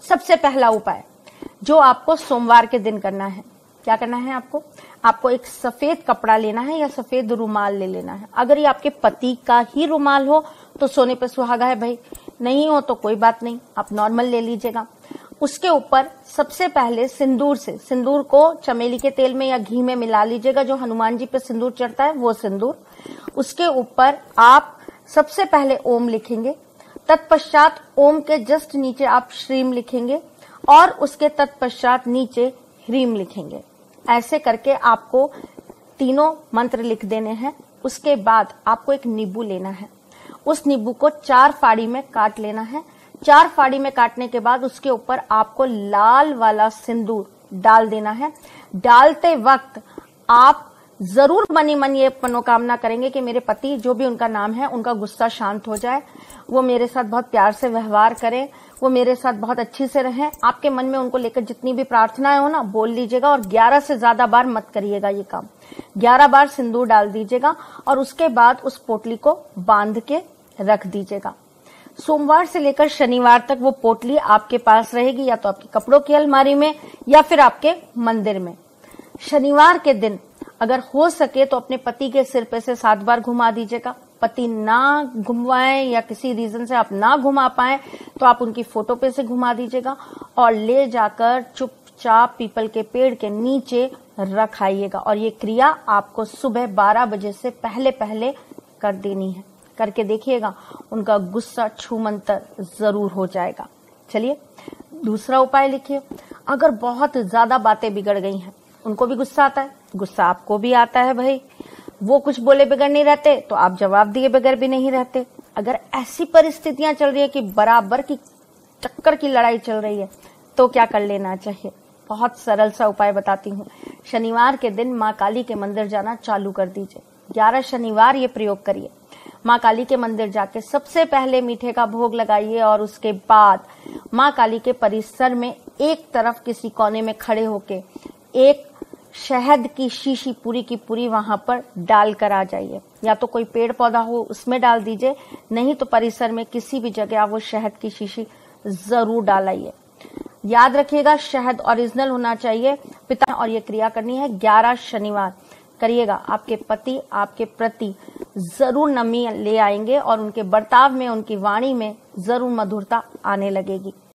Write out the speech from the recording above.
सबसे पहला उपाय जो आपको सोमवार के दिन करना है, क्या करना है आपको एक सफेद कपड़ा लेना है या सफेद रुमाल ले लेना है। अगर ये आपके पति का ही रुमाल हो तो सोने पे सुहागा है भाई, नहीं हो तो कोई बात नहीं, आप नॉर्मल ले लीजिएगा। उसके ऊपर सबसे पहले सिंदूर को चमेली के तेल में या घी में मिला लीजिएगा, जो हनुमान जी पे सिंदूर चढ़ता है वो सिंदूर। उसके ऊपर आप सबसे पहले ओम लिखेंगे, तत्पश्चात ओम के जस्ट नीचे आप श्रीम लिखेंगे और उसके तत्पश्चात नीचे ह्रीम लिखेंगे। ऐसे करके आपको तीनों मंत्र लिख देने हैं। उसके बाद आपको एक नींबू लेना है, उस नींबू को 4 फाड़ी में काट लेना है। 4 फाड़ी में काटने के बाद उसके ऊपर आपको लाल वाला सिंदूर डाल देना है। डालते वक्त आप जरूर मनी मन ये मनोकामना करेंगे कि मेरे पति, जो भी उनका नाम है, उनका गुस्सा शांत हो जाए, वो मेरे साथ बहुत प्यार से व्यवहार करें, वो मेरे साथ बहुत अच्छी से रहें। आपके मन में उनको लेकर जितनी भी प्रार्थनाएं हो ना, बोल लीजिएगा और 11 से ज्यादा बार मत करिएगा ये काम। 11 बार सिंदूर डाल दीजिएगा और उसके बाद उस पोटली को बांध के रख दीजिएगा। सोमवार से लेकर शनिवार तक वो पोटली आपके पास रहेगी, या तो आपके कपड़ों की अलमारी में या फिर आपके मंदिर में। शनिवार के दिन अगर हो सके तो अपने पति के सिर पे से 7 बार घुमा दीजिएगा। पति ना घुमवाएं या किसी रीजन से आप ना घुमा पाए तो आप उनकी फोटो पे से घुमा दीजिएगा और ले जाकर चुपचाप पीपल के पेड़ के नीचे रख आइएगा। और ये क्रिया आपको सुबह 12 बजे से पहले पहले कर देनी है। करके देखिएगा, उनका गुस्सा छूमंतर जरूर हो जाएगा। चलिए दूसरा उपाय लिखिए। अगर बहुत ज्यादा बातें बिगड़ गई हैं, उनको भी गुस्सा आता है, गुस्सा आपको भी आता है भाई, वो कुछ बोले बगैर नहीं रहते तो आप जवाब दिए बगैर भी नहीं रहते। अगर ऐसी परिस्थितियां चल रही है कि बराबर की टक्कर की लड़ाई चल रही है, तो क्या कर लेना चाहिए? बहुत सरल सा उपाय बताती हूँ। शनिवार के दिन माँ काली के मंदिर जाना चालू कर दीजिए। 11 शनिवार ये प्रयोग करिए। माँ काली के मंदिर जाके सबसे पहले मीठे का भोग लगाइए और उसके बाद माँ काली के परिसर में एक तरफ किसी कोने में खड़े होके एक शहद की शीशी पूरी की पूरी वहां पर डाल कर आ जाइए। या तो कोई पेड़ पौधा हो उसमें डाल दीजिए, नहीं तो परिसर में किसी भी जगह आप वो शहद की शीशी जरूर डालिए। याद रखिएगा, शहद ओरिजिनल होना चाहिए पिता, और ये क्रिया करनी है 11 शनिवार करिएगा। आपके पति आपके प्रति जरूर नमी ले आएंगे और उनके बर्ताव में, उनकी वाणी में जरूर मधुरता आने लगेगी।